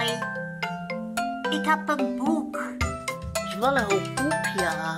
Hoi. Ik heb een boek. Dat is wel een hoop poep, ja.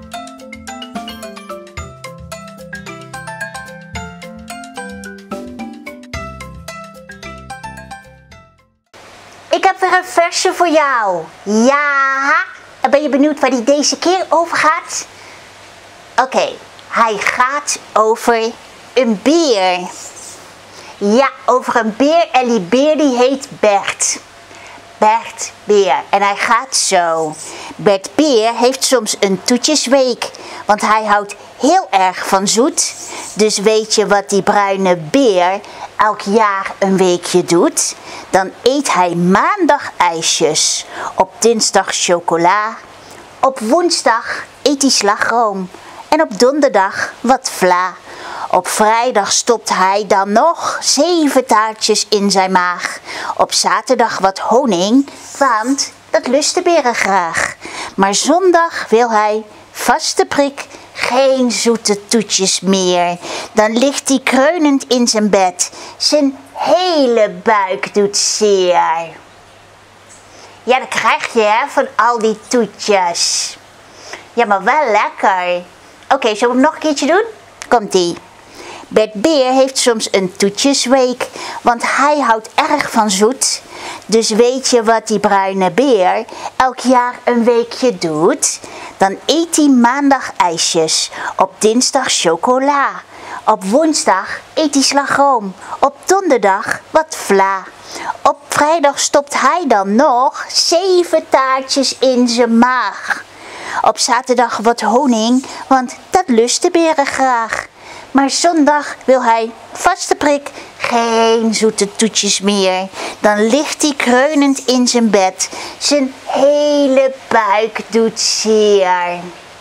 Ik heb weer een versje voor jou. Ja, en ben je benieuwd waar die deze keer over gaat? Oké, hij gaat over een beer. Ja, over een beer en die beer die heet Bert. Bert Beer. En hij gaat zo. Bert Beer heeft soms een toetjesweek, want hij houdt heel erg van zoet. Dus weet je wat die bruine beer elk jaar een weekje doet? Dan eet hij maandag ijsjes, op dinsdag chocola, op woensdag eet hij slagroom en op donderdag wat vla. Op vrijdag stopt hij dan nog 7 taartjes in zijn maag. Op zaterdag wat honing, want dat lust de beren graag. Maar zondag wil hij, vaste prik, geen zoete toetjes meer. Dan ligt hij kreunend in zijn bed. Zijn hele buik doet zeer. Ja, dat krijg je hè, van al die toetjes. Ja, maar wel lekker. Oké, zullen we hem nog een keertje doen? Komt-ie. Bert Beer heeft soms een toetjesweek, want hij houdt erg van zoet. Dus weet je wat die bruine beer elk jaar een weekje doet? Dan eet hij maandag ijsjes, op dinsdag chocola. Op woensdag eet hij slagroom, op donderdag wat vla. Op vrijdag stopt hij dan nog 7 taartjes in zijn maag. Op zaterdag wat honing, want dat lust de beren graag. Maar zondag wil hij, vaste prik, geen zoete toetjes meer. Dan ligt hij kreunend in zijn bed. Zijn hele buik doet zeer.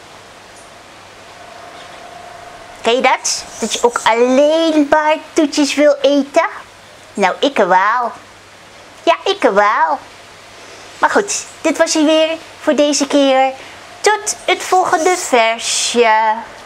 Ken je dat? Dat je ook alleen maar toetjes wil eten? Nou, ik wel. Ja, ik wel. Maar goed, dit was hij weer voor deze keer. Tot het volgende versje.